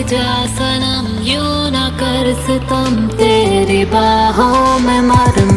जा सनम, यूं ना कर सितम, तेरी बाहों में मर